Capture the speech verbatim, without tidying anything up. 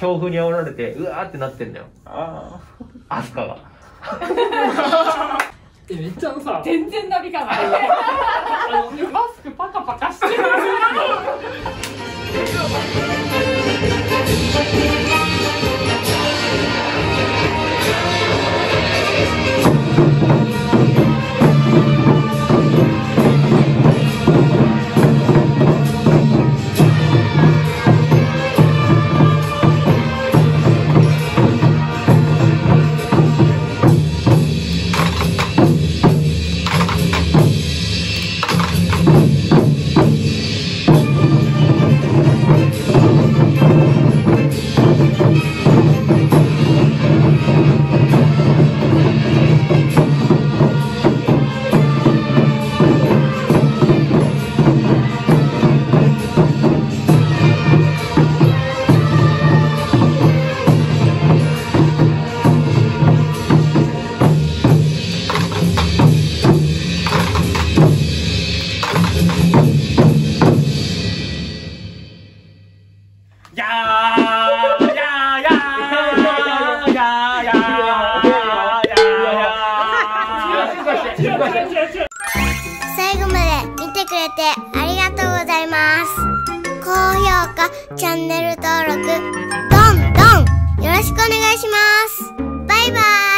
強風に煽られてうわーってなってんだよ。 ああ。アスカが。 え、めっちゃさ、 全然なびかない。マスクパカパカしてる。 最後まで見てくれてありがとうございます。高評価、チャンネル登録、どんどんよろしくお願いします。バイバイ。